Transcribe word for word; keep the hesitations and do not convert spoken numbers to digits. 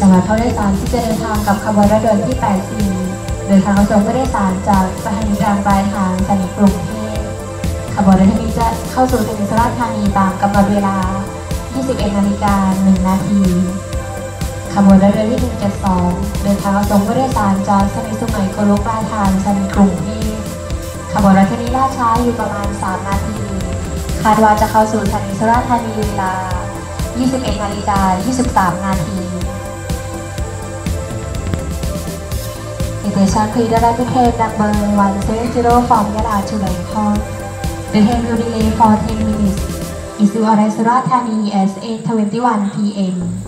ำหรับผู้โดยสารที่จะเดินทางกับขบวนรถยนต์ที่ แปดสี่ เดินทางรับส่งผู้โดยสารจากสถานีกลางปลายทางสถานีกรุงเทพขบวนรถนี้จะเข้าสู่สถานีสุราษฎร์ธานีตามกำหนดเวลา ยี่สิบเอ็ดนาฬิกาหนึ่งนาทีขบวนรถยนต์ที่ หนึ่งเจ็ดสอง เดินทางรับส่งผู้โดยสารจากสถานีสุไหงโกลกปลายทางสถานีกรุงเทพขบวนรถนี้ล่าช้าอยู่ประมาณสามนาทีคาดว่าจะเข้าสู่สถานีสุราษฎร์ธานีเวลา ยี่สิบเอ็ดนาฬิกายี่สิบสามนาที Station please arrive at train number one seventy from Yala to Bangkok. The train will delay for ten minutes. Issue arrives at Surat Thani at eight twenty-one p m